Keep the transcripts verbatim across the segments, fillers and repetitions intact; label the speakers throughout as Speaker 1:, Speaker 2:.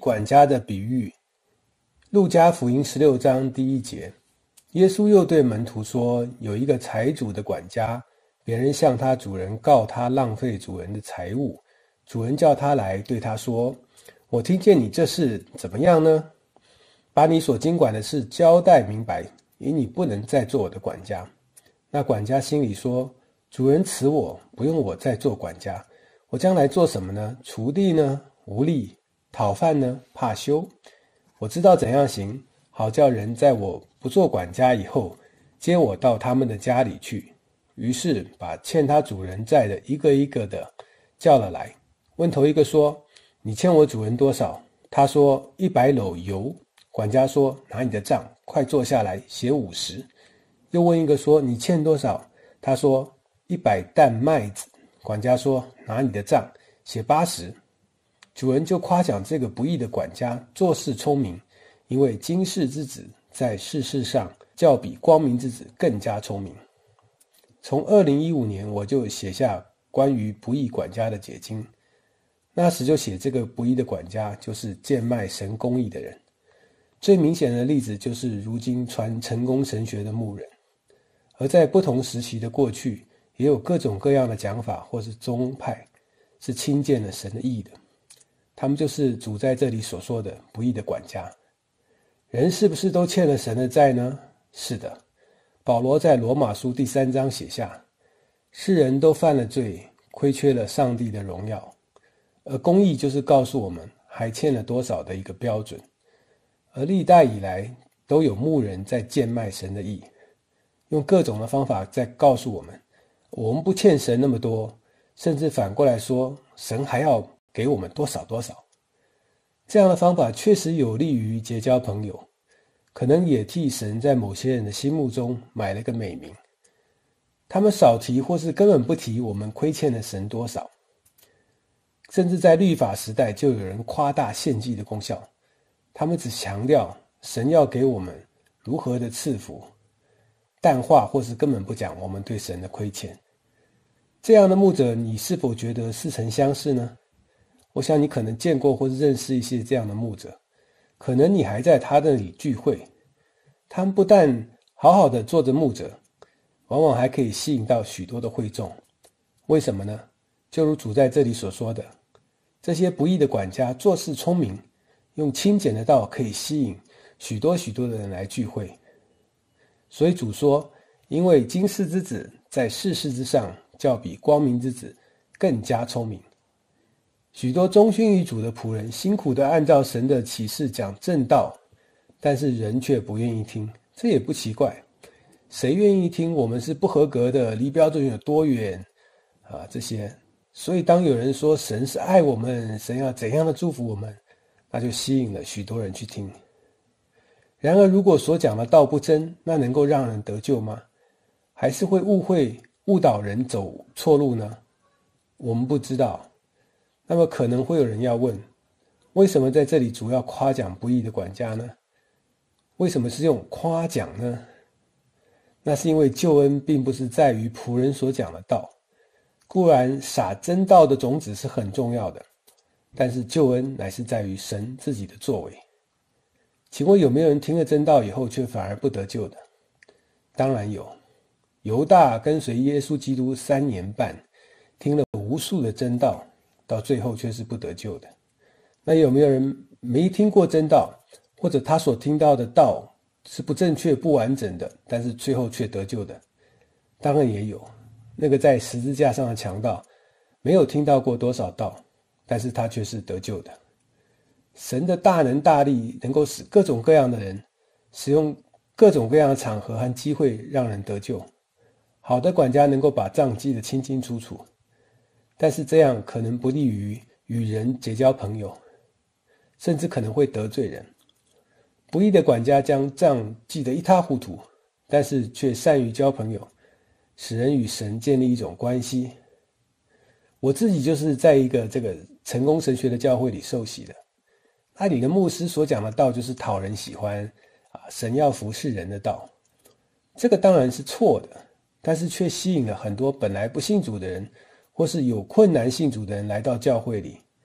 Speaker 1: 管家的比喻。路加福音十六章第一节，耶稣又对门徒说，有一个财主的管家，别人向他主人告他浪费主人的财物，主人叫他来，对他说，我听见你这事怎么样呢？把你所经管的事交代明白，因你不能再做我的管家。那管家心里说，主人辞我，不用我再做管家，我将来做什么呢？锄地呢？无力。讨饭呢？怕羞。我知道怎样行，好叫人在我不做管家以后，接我到他们的家里去。于是把欠他主人债的一个一个的叫了来，问头一个说，你欠我主人多少？他说，一百篓油。管家说，拿你的账，快坐下来，写五十。又问一个说，你欠多少？他说，一百担麦子。管家说，拿你的账，写八十。主人就夸奖这个不义的管家做事聪明，因为经世之子在世事上较比光明之子更加聪明。从二零一五年我就写下关于不义管家的解经，那时就写这个不义的管家就是贱卖神公义的人。最明显的例子就是如今传成功神学的牧人，而在不同时期的过去，也有各种各样的讲法或是宗派是轻贱了神的义的，他们就是主在这里所说的不义的管家。人是不是都欠了神的债呢？是的，保罗在罗马书第三章写下，世人都犯了罪，亏缺了上帝的荣耀，而公义就是告诉我们还欠了多少的一个标准。而历代以来都有牧人在贱卖神的义，用各种的方法在告诉我们，我们不欠神那么多，甚至反过来说，神还要给我们多少多少。这样的方法确实有利于结交朋友，可能也替神在某些人的心目中买了个美名。他们少提或是根本不提我们亏欠了神多少，甚至在律法时代就有人夸大献祭的功效，他们只强调神要给我们如何的赐福，淡化或是根本不讲我们对神的亏欠。这样的牧者，你是否觉得似曾相识呢？我想你可能见过或是认识一些这样的牧者，可能你还在他那里聚会。他们不但好好的做着牧者，往往还可以吸引到许多的会众。为什么呢？就如主在这里所说的，这些不义的管家做事聪明，用轻简的道可以吸引许多许多的人来聚会。所以主说，因为经世之子在世事之上较比光明之子更加聪明。许多忠心于主的仆人辛苦地按照神的启示讲正道，但是人却不愿意听，这也不奇怪。谁愿意听我们是不合格的，离标准有多远啊？这些，所以当有人说神是爱我们，神要怎样的祝福我们，那就吸引了许多人去听。然而如果所讲的道不真，那能够让人得救吗？还是会误会误导人走错路呢？我们不知道。那么可能会有人要问，为什么在这里主要夸奖不义的管家呢？为什么是用夸奖呢？那是因为救恩并不是在于仆人所讲的道，固然撒真道的种子是很重要的，但是救恩乃是在于神自己的作为。请问有没有人听了真道以后却反而不得救的？当然有。犹大跟随耶稣基督三年半，听了无数的真道，到最后却是不得救的。那有没有人没听过真道，或者他所听到的道是不正确不完整的，但是最后却得救的？当然也有。那个在十字架上的强盗，没有听到过多少道，但是他却是得救的。神的大能大力能够使各种各样的人使用各种各样的场合和机会让人得救。好的管家能够把账记得清清楚楚，但是这样可能不利于与人结交朋友，甚至可能会得罪人。不义的管家将账记得一塌糊涂，但是却善于交朋友，使人与神建立一种关系。我自己就是在一个这个成功神学的教会里受洗的，那里的牧师所讲的道就是讨人喜欢啊，神要服侍人的道。这个当然是错的，但是却吸引了很多本来不信主的人，或是有困难信主的人来到教会里。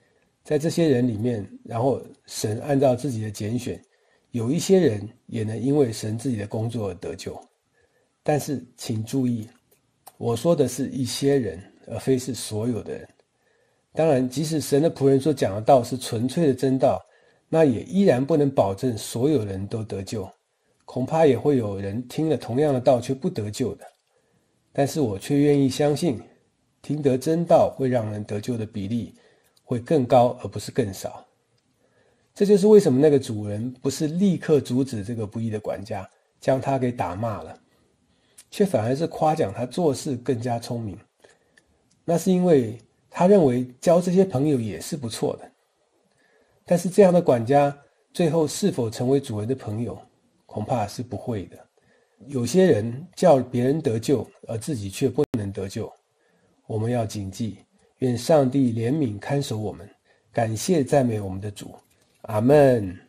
Speaker 1: 在这些人里面，然后神按照自己的拣选，有一些人也能因为神自己的工作而得救。但是请注意，我说的是一些人，而非是所有的人。当然，即使神的仆人所讲的道是纯粹的真道，那也依然不能保证所有人都得救，恐怕也会有人听了同样的道却不得救的。但是我却愿意相信，听得真道会让人得救的比例会更高，而不是更少。这就是为什么那个主人不是立刻阻止这个不义的管家，将他给打骂了，却反而是夸奖他做事更加聪明。那是因为他认为交这些朋友也是不错的。但是这样的管家最后是否成为主人的朋友，恐怕是不会的。有些人叫别人得救，而自己却不能得救。我们要谨记，愿上帝怜悯看守我们，感谢赞美我们的主。阿们。